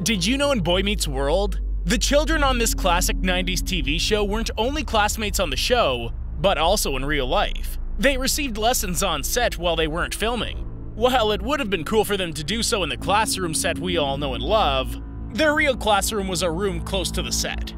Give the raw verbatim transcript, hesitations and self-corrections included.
Did you know in Boy Meets World, the children on this classic nineties T V show weren't only classmates on the show, but also in real life? They received lessons on set while they weren't filming. While it would have been cool for them to do so in the classroom set we all know and love, their real classroom was a room close to the set.